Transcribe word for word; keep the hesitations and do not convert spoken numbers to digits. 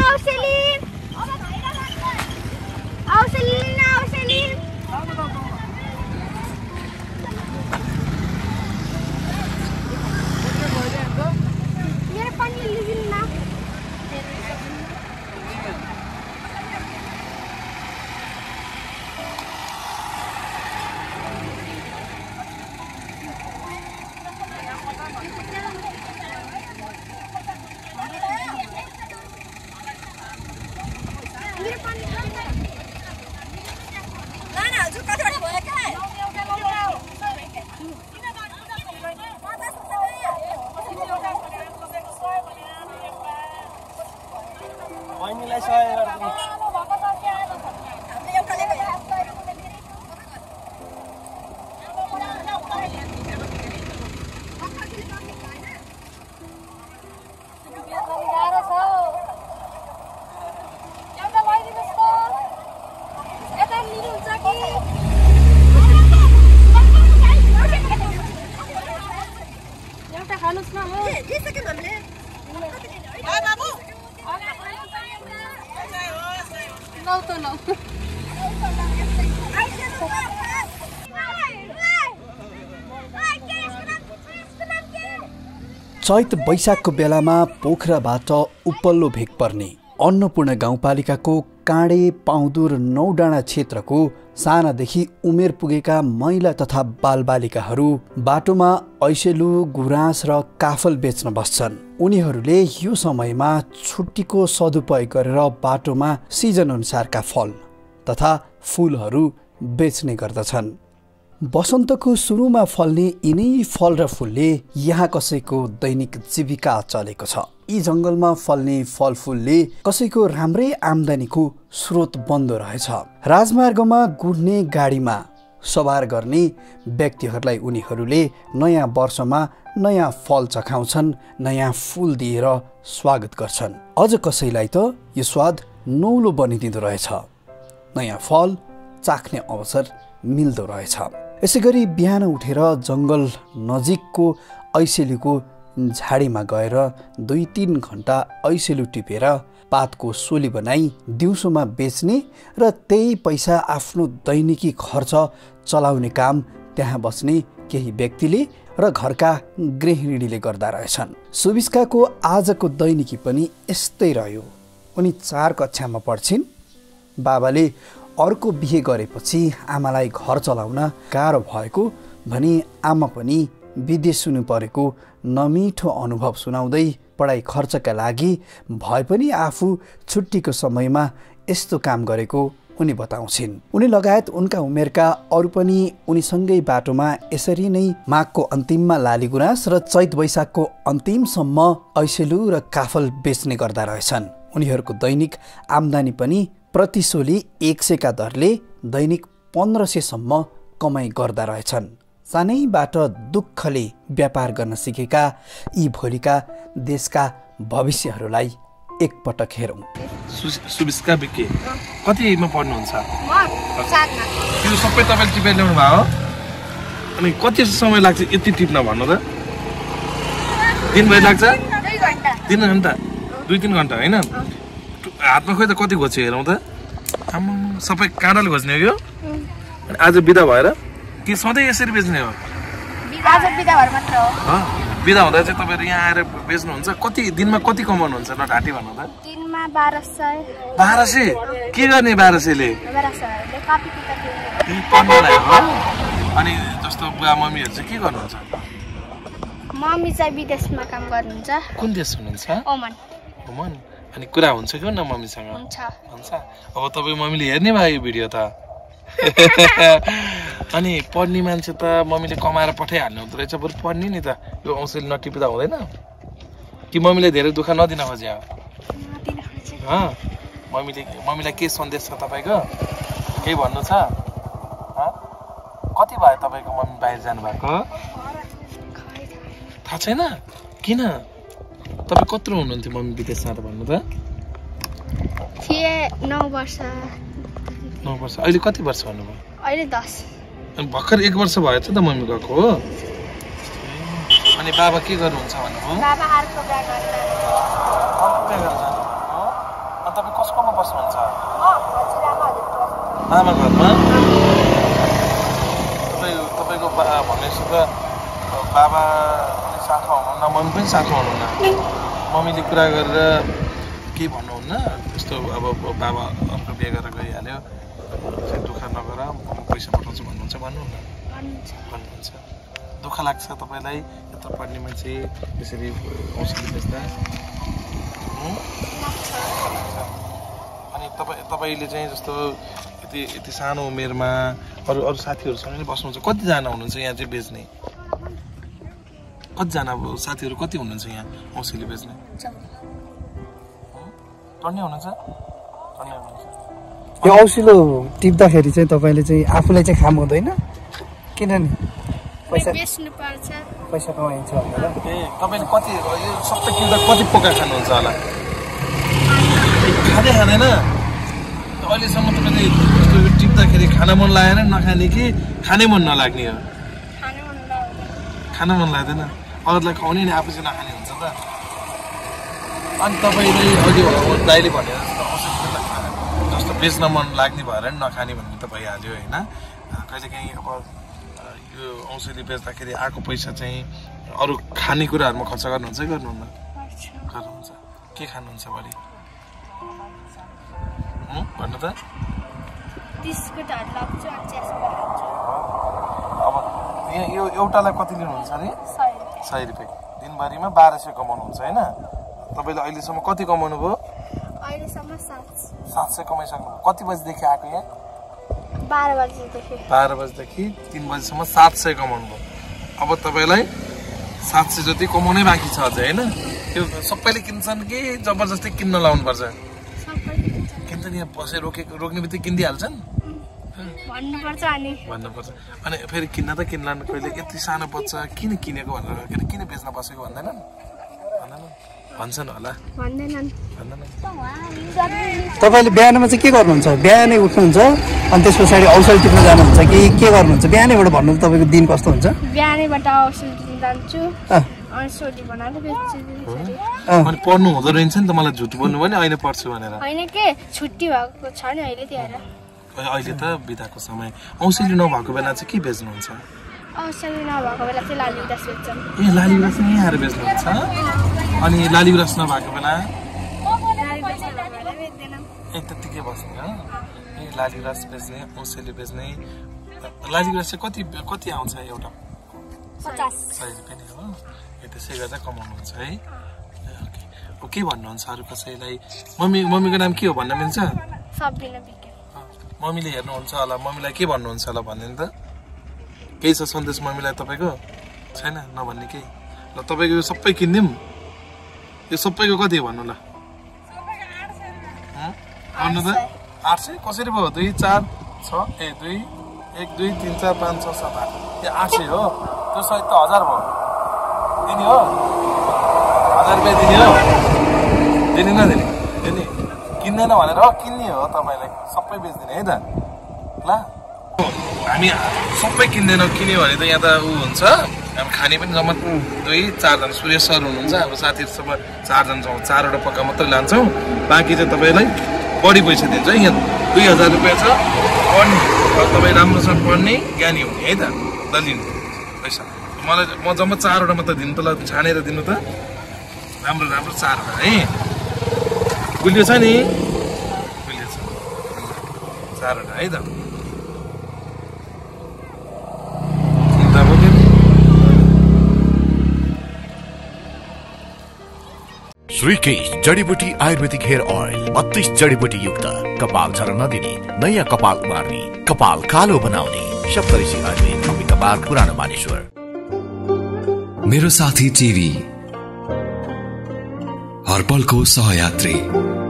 Auselin. Auselin, Auselin. Mere pani लीजिए ना. चैत वैशाखको बेलामा पोखराबाट उपल्लो भेग पर्ने अन्नपूर्ण गाउँपालिकाको काँडे पाउँदुर नौडाँडा क्षेत्रको सानादेखि उमेर पुगेका महिला तथा बालबालिकाहरू बाटोमा ऐसेलु गुराँस र काफल बेच्न बस्छन्। उनीहरूले यो समयमा छुट्टीको सदुपयोग गरेर बाटोमा सिजन अनुसारका फल तथा फूलहरू बेच्ने गर्दछन्। वसन्तको सुरुमा फल्ने यिनै फल र फूलले यहाँ कसैको दैनिक जीविका चलेको छ। यी जंगलमा फल्ने फलफूलले कसैको राम्रै आम्दानीको स्रोत बन्दो रहेछ। राजमार्गमा गुड्ने गाडीमा सवार गर्ने व्यक्तिहरूलाई उनीहरूले नयाँ वर्षमा नयाँ फल चखाउँछन्, नयाँ फूल दिएर स्वागत गर्छन्। अझ कसैलाई त यो स्वाद नौलो बनिदिँदो रहेछ। नयाँ फल चाख्ने अवसर मिल्दो रहेछ। यसैगरी बिहान उठेर जंगल नजिकको ऐसेलुको झाडीमा गएर दुई तीन घण्टा ऐसेलु टिपेर पातको सोली बनाई दिउँसोमा बेच्ने र त्यही पैसा आफ्नो दैनिकी खर्च चलाउने काम त्यहाँ बस्ने केही व्यक्तिले र घरका गृहिणीले गर्दा रहेछन्। सुबिस्काको आजको दैनिकी पनि यस्तै रह्यो। उनी चार कक्षामा पढ्छिन्। बाबाले अर्को बिहे गरेपछि आमालाई घर चलाउन गाह्रो भएको भनी आमा पनि विदेश सुन्नु परेको नमिठो अनुभव सुनाउँदै पढाइ खर्चका लागि भए पनि आफू छुट्टीको समयमा यस्तो काम गरेको उनी बताउँछिन्। उनी लगायत उनका उमेरका अरू पनि उनीसँगै बाटोमा यसरी नै माघको अन्तिममा लालीगुराँस र चैत वैशाखको अन्तिमसम्म ऐसेलु र काफल बेच्ने गर्दा रहेछन्। उनीहरूको दैनिक आम्दानी पनि प्रतिशोली एक सयका दरले दैनिक पन्ध्र सयसम्म कमाइ गर्दा रहेछन्। सानैबाट दुःखले व्यापार गर्न सिकेका यी भोलिका देशका भविष्यहरूलाई एकपटक हेरौँ। सुबिस्का बिके कतिमा पढ्नुहुन्छ? त्यो सबै तपाईँले टिपेर ल्याउनु भयो हो? अनि कति समय लाग्छ यति टिप्न भन्नु त? दिनभरि लाग्छ? तिन घन्टा दुई तिन घन्टा होइन? हातमा खोइ त कति घोच्यो हेरौँ त। आम्मा सबै काँडाले घोच्ने हो यो? आज बिदा भएर कि सधैँ यसरी बेच्ने हो? आज बिदा भएर मात्र हो। बिदा हुँदा चाहिँ तपाईँहरू यहाँ आएर बेच्नुहुन्छ? कति दिनमा कति कमाउनुहुन्छ ल ढाँटी भन्नु त? दिनमा बाह्र सय। बाह्र सय? के गर्ने बाह्र सयले? अनि जस्तो बुवा मम्मीहरू चाहिँ के गर्नुहुन्छ? मम्मी चाहिँ विदेशमा काम गर्नुहुन्छ। कुन देश हुनुहुन्छ? ओमान। ओमान। अनि कुरा हुन्छ कि न मम्मीसँग? हुन्छ। हुन्छ। अब तपाईँ मम्मीले हेर्ने भयो यो भिडियो त। अनि पढ्ने मान्छे त मम्मीले कमाएर पठाइहाल्नु हुँदो रहेछ। बरु पढ्ने नि त। यो औँसीले नटिप्दा हुँदैन कि मम्मीले धेरै दुःख नदिन खोज्यो? मम्मीले मम्मीलाई के सन्देश छ तपाईँको? केही भन्नु छ? कति भयो तपाईँको मम्मी बाहिर जानुभएको? थाहा छैन? किन? तपाईँ कत्रो हुनुहुन्थ्यो मम्मी विदेशमा त भन्नु त? नौ वर्ष। नौ वर्ष। अहिले कति वर्ष भन्नुभयो? अहिले दस। अनि भर्खर एक वर्ष भयो त मम्मी गएको हो? अनि बाबा के गर्नुहुन्छ भन्नुभयो? बाबा अर्को बिहा गर्छ। अर्को बिहा गर्छ? कसकोमा बस्नुहुन्छ आमा घरमा तपाईँ तपाईँको बा भनेपछि त बाबा पनि साथमा हुनुहुन्न मम्मी पनि साथमा हुनुहुन्न मम्मीले कुरा गरेर के भन्नुहुन्न त्यस्तो अब बाबा अर्को बिहे गरेर गइहाल्यो दुःख नगर म पैसा पठाउँछु भन्नुहुन्छ भन्नुहुन्न भन्नुहुन्छ दुःख लाग्छ तपाईँलाई यत्रो पढ्ने मान्छे त्यसरी औषधि बेच्दा अनि तपाईँ तपाईँले चाहिँ जस्तो यति यति सानो उमेरमा अरू अरू साथीहरूसँग नै बस्नुहुन्छ कतिजना हुनुहुन्छ यहाँ चाहिँ बेच्ने कतिजना अब साथीहरू कति हुनुहुन्छ यहाँ औषधि बेच्ने टन्ने हुनुहुन्छ टन्ने हुनुहुन्छ यो औषिलो टिप्दाखेरि चाहिँ तपाईँले चाहिँ आफूलाई चाहिँ खाम हुँदैन किनभने पैसा बेच्नु पर्छ पैसा कमाइन्छ भनेर ए तपाईँले कति यो सबै किन्दा कति पोका खानुहुन्छ होला खाँदै खाँदैन अहिलेसम्म तपाईँले टिप्दाखेरि खान मन लागेन नखाने कि खानै मन नलाग्ने हो खान मन लाग्दैन अरूलाई खुवाउने नि आफू चाहिँ नखाने हुन्छ त अनि तपाईँले अघि दाइले भने जस्तो बेच्न मन लाग्ने भएर नि नखाने भन्ने त भइहाल्यो होइन कहिलेकाहीँ अब यो औषधि बेच्दाखेरि आएको पैसा चाहिँ अरू खानेकुराहरूमा खर्च गर्नुहुन्छ कि गर्नुहुन्न गर्नुहुन्छ के खानुहुन्छ बढी भन्नु त अब यहाँ यो एउटालाई कति लिनुहुन्छ अरे सय रुपियाँ दिनभरिमा बाह्र सय कमाउनुहुन्छ होइन तपाईँले अहिलेसम्म कति कमाउनु भयो सात सय कमाइसक्नु कति बजीदेखि आएको यहाँ बाह्र बजीदेखि बाह्र बजीदेखि तिन बजीसम्म सात सय कमाउनु भयो अब तपाईँलाई सात सय जति कमाउनै बाँकी छ अझै होइन त्यो सबैले किन्छन् कि जबरजस्ती किन्न लाउनुपर्छ किन्छन् यहाँ बसेर रोकेको रोक्ने बित्तिकै किनिदिइहाल्छन् भन्नुपर्छ अनि भन्नुपर्छ अनि फेरि किन्न त किन्लान् कहिले यति सानो बच्चा किन किनेको भनेर किन बेच्न बसेको भन्दैनन् भन्दैनन् भन्छन् होला भन्दैनन् तपाईँले बिहानमा चाहिँ के गर्नुहुन्छ बिहानै उठ्नुहुन्छ अनि त्यस पछाडि औषधि टिप्न जानुहुन्छ कि के गर्नुहुन्छ बिहानैबाट भन्नु तपाईँको दिन कस्तो हुन्छ बिहानैबाट औषधि टिप्न जान्छु अनि सोडी बनाएर बेच्छु अनि पढ्नु हुँदो रहेछ नि त मलाई झुट बोल्नु भने अहिले पढ्छु भनेर होइन के छुट्टी भएको छ नि अहिले त्यहाँ अहिले त बिदाको समय औषधि नभएको बेला चाहिँ के बेच्नुहुन्छ औषधि नभएको बेला चाहिँ लाली गुराँस बेच्छन् ए लाली गुराँस नै आएर बेच्नुहुन्छ अनि लाली गुराँस नभएको बेला ए त्यत्तिकै बस्ने हो ए लाली गुराँस बेच्ने औषधि बेच्ने लाली गुराँस चाहिँ कति कति आउँछ एउटा पचास सय रुपियाँ नै हो ए त्यसै गर्दा कमाउनुहुन्छ है ओके के भन्नुहुन्छ अरू कसैलाई मम्मी मम्मीको नाम के हो भन्न मिल्छ सब्बिना बिके मम्मीले हेर्नुहुन्छ होला मम्मीलाई के भन्नुहुन्छ होला भन्ने त केही छ सन्देश मम्मीलाई तपाईँको छैन नभन्ने केही ल तपाईँको यो सबै किनिदिउँ यो सबैको कति हो भन्नु ल भन्नु त आठ सय कसरी भयो दुई चार छ ए दुई एक दुई तिन चार पाँच छ सात आठ यो आठ सय हो त्यो सहित त हजार भयो दिने हो हजार रुपियाँ दिने हो दिने नदिने दिने किन्दैन भनेर हो किन्ने हो तपाईँलाई सबै बेच्दिने है त ल हामी सबै किन्दैनौँ किन्यो भने त यहाँ त ऊ हुन्छ हामी खाने पनि जम्मा दुई चारजना सूर्य सर हुनुहुन्छ अब साथीहरूसँग चारजना छौँ चारवटा पक्का मात्रै लान्छौँ बाँकी चाहिँ तपाईँलाई बढी पैसा दिन्छ यहाँ दुई हजार रुपियाँ छ पढ्ने तपाईँ राम्रोसँग पढ्ने ज्ञानी हुने है त ल लिनु पैसा मलाई म जम्मा चारवटा मात्रै दिनु त ल छानेर दिनु त राम्रो राम्रो चारवटा है गुलियो छ नि गुलियो छ चारवटा है त श्रीकेश जडीबुटी आयुर्वेदिक हेयर ऑयल बत्तीस जडीबुटी युक्त कपाल झर्न नदिने नयाँ कपाल उमार्ने कपाल कालो बनाउने सप्तऋषि आयुर्वेद कपी कपाल पुरानो मानेश्वर मेरो साथी टिभी हर पलको सहयात्री।